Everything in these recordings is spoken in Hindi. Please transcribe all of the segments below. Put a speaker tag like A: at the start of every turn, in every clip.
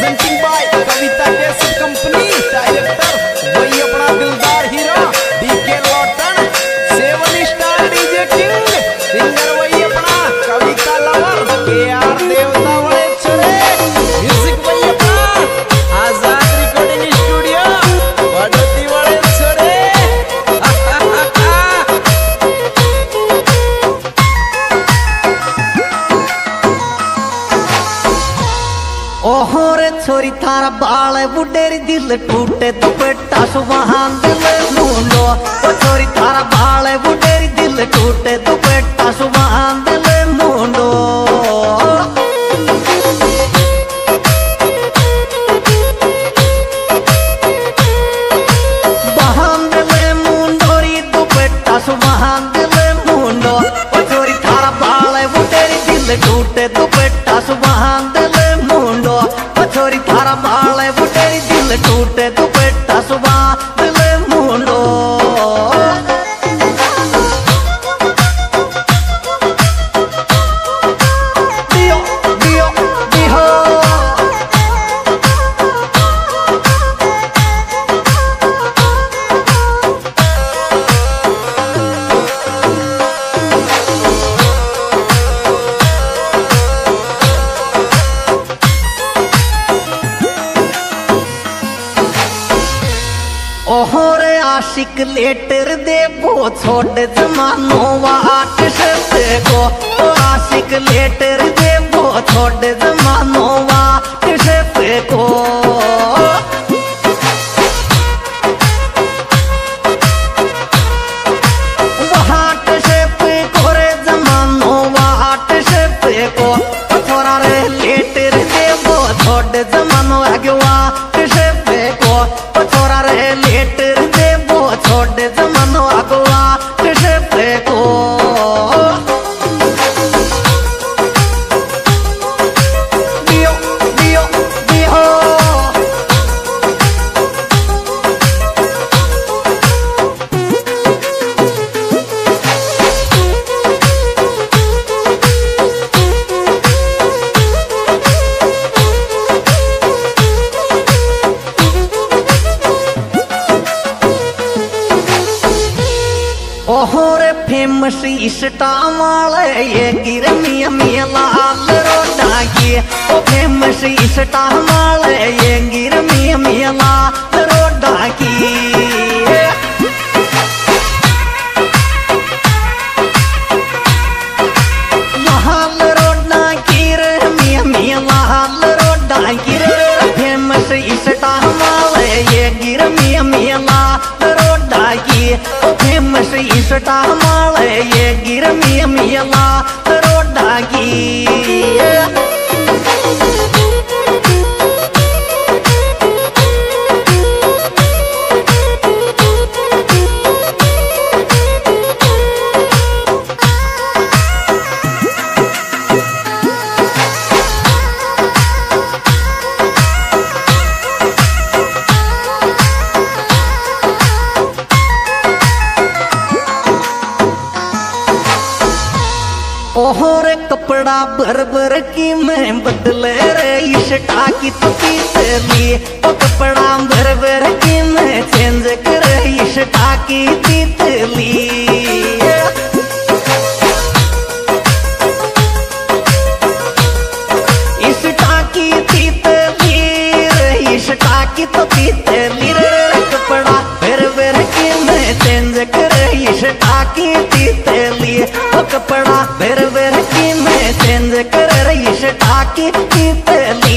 A: Presenting by Kavita cassette company. Director वही अपना दिलदार हीरा DK Lotan. 7 star DJ king. Singer वही अपना कविता लवर केआर देवता वाले छोरे। म्यूजिक वही अपना आजाद रिकॉर्डिंग स्टूडियो बड़ोती वाले छोरे।
B: ओहोरे छोरी थारा बाल बुडेरी दिल टूटे तो बेटा सुबहान दिल ढूंढो। ओ छोरी थारा बाल बुडेरी दिल टूटे तो बेटा सुबहान दिल ढूंढो। बहान दिल मुंडोरी तो बेटा सुबहान दिल ढूंढो। ओ छोरी थारा बाल बुडेरी दिल टूटे तो बेटा सुबहान दिल ढूंढो। छोरी थारा बाल बुटेरी दिल टूटे तो बेटा सुबह दिल ढूंढो। दियो दियो दिहो ओहोरे आशिक लेटर दे वो छोड़ जमानो वाट से को। ओ आशिक लेटर दे वो छोड़ जमानो वाट से को। वाट से को रे जमानो वाट से को। थोड़ा रे लेटर दे वो छोड़ जमानो आगे वाट से को। छोरा रे लेटर दे वो छोड़ जमानो अगवा से फेंको। दियो दियो दिहो ओहोरे फेमस स्टार वाले ये गिर मिया मिया लाल रोडा की। ओ फेमस स्टार वाले ये गिर मिया मिया लाल रोडा की। लाल रोडा की रे मिया मिया लाल रोडा की रे। फेमस स्टार वाले ये गिर मिया मिया लाल रोडा की। ओ फेमस स्टार वाले ये गिर मिया मिया लाल रोडा की। ओहोरे कपड़ा भर भर की मैं बदले रे इश्टा की तो पीतली। ओ कपड़ा भर भर की मैं चेंज करे इश्टा की पीतली। इश्टा की पीतली रे इश्टा की तो पीतली रे। कपड़ा भर भर की मैं चेंज करे इश्टा की पीतली। ओ कपड़ा भर भर की मैं चेंज कर रही इश्टा की पीतली।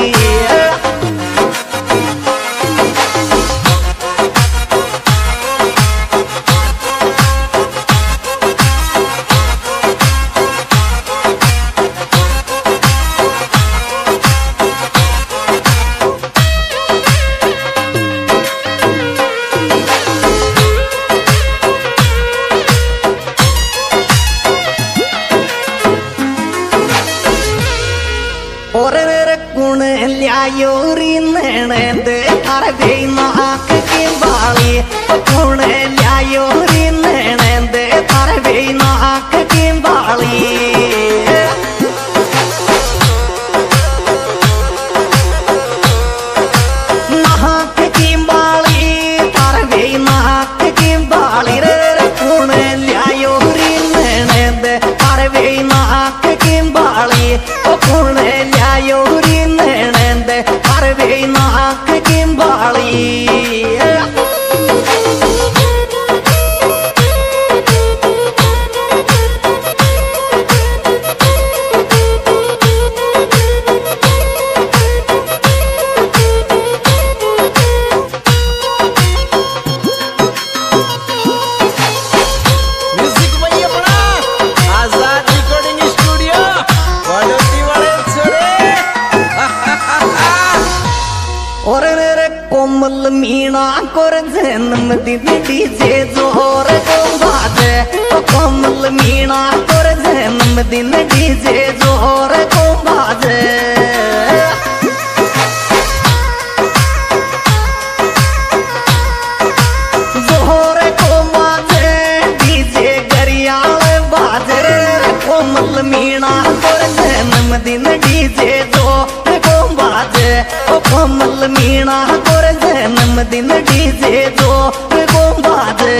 B: और रे कुण लियायो री नैने दे थारे बेनाक की बाली। कुण लियायो री नैने दे थारे बेनाक की बाली। आयोरी नैनंद हर वे नाक किंबाली कोमल मीणा कोर जन्मदिन डीजे जोर को बाजे कोमल मीणा कोर जन्मदिन डीजे जोर को बाजे जोर को बाजे डीजे गरियाल बाजे कोमल मीणा कोर जन्मदिन डीजे जोर को बाजे कोमल मीणा कोर जन्मदिन डीजे जोर को बाजे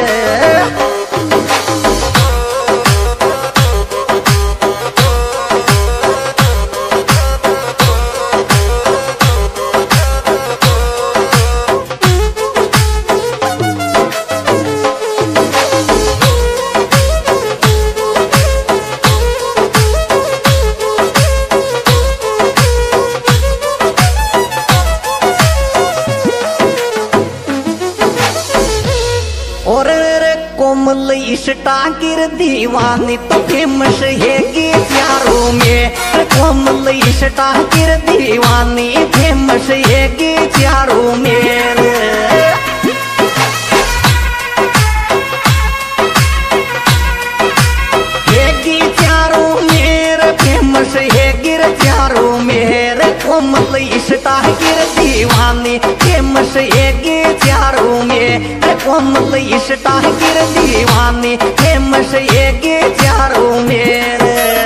B: कोमल इष्टा गिर दीवानी तो फेमस है गीत यारों में कोमल इष्टा गिर दीवानी फेमस है गीत यारों में फेमस है गिर चारों मेरे कोमल इष्टा गिर दीवानी फेमस है गिर चारों मेरे कोमल इष्टा गिर दीवानी फेमस है गिर चारों मेरे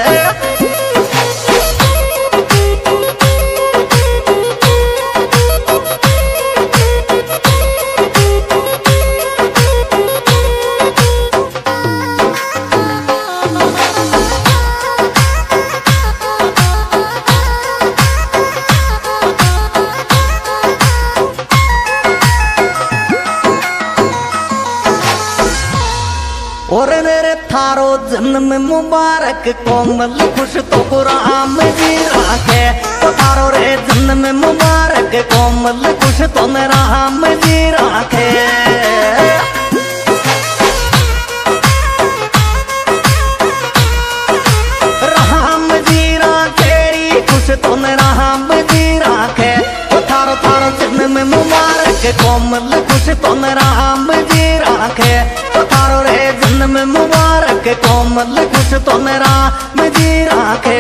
B: और रे थारो जन्म मुबारक कोमल खुश तो राम जी राखे थारो रे जन्म मुबारक कोमल खुश तो राम जी राखे राम जी राखे खुश तो राम जी राखे थारो थारो जन्म मुबारक कोमल खुश तो राम जी राखे थारो रे जन्म मुबारक कोमल खुश तो राम जी राखे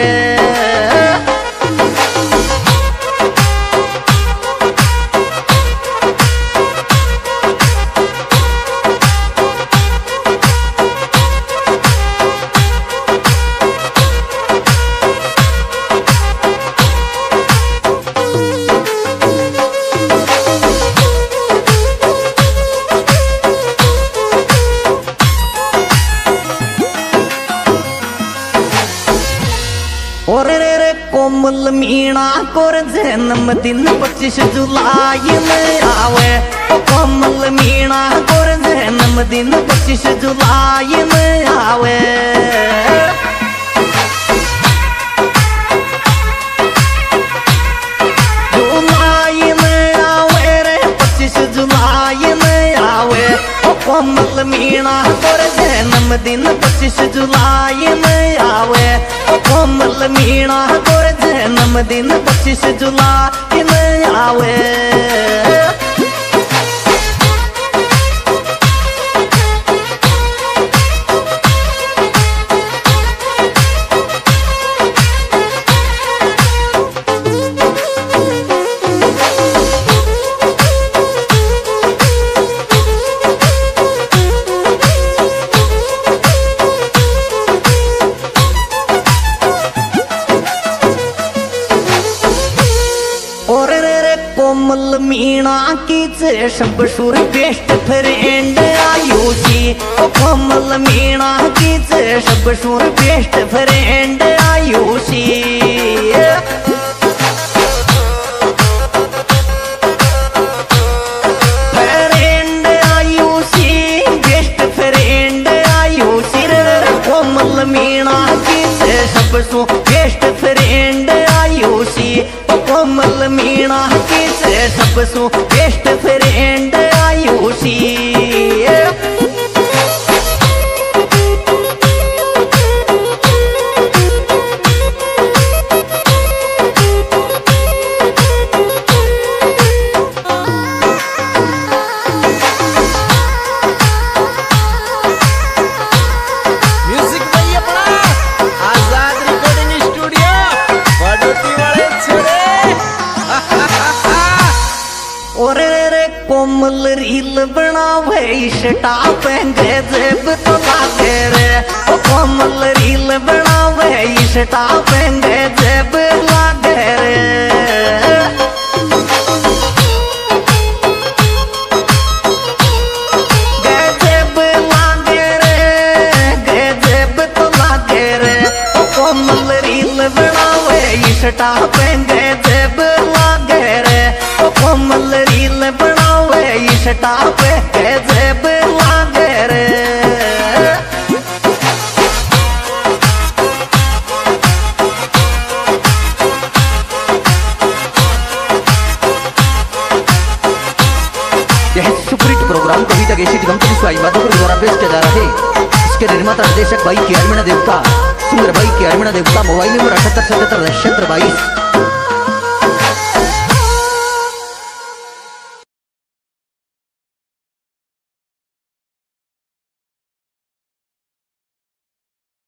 B: और रे कोमल मीणा कोर जन्मदिन 25 जुलाई में आवे कोमल मीणा कोर जन्मदिन 25 जुलाई में आवे जुलाई में आवे रे 25 जुलाई में आवे कोमल मीणा कोर जन्मदिन 25 जुलाई में आवे कोमल मीणा कोर जन्मदिन 25 जुलाई में आवे कोमल मीणा की सब सुर बेस्ट फ्रेंड आयुषी कोमल मीणा की सब सुर बेस्ट फ्रेंड आयुषी सी कोमल मीणा की से सबसो बेस्ट फ्रेंड आयु सी कोमल रील बनावे स्टाप जेब तो लागे रे ओ कोमल रील बनावे स्टाप जेब लागे रे जेब लागे रे जेब तो लागे रे ओ कोमल रील बनावे स्टाप जेब लागे रे ओ कोमल रील स्टाप जेब लागे रे
C: यह सुपरहिट प्रोग्राम कविता गेशित कंपनी स्वाई माधोपुर द्वारा पेश किया जा रहा है। इसके निर्माता निर्देशक भाई के अरविंद देवता, सुंदर भाई के अरविंद देवता। Mobile number 7877 22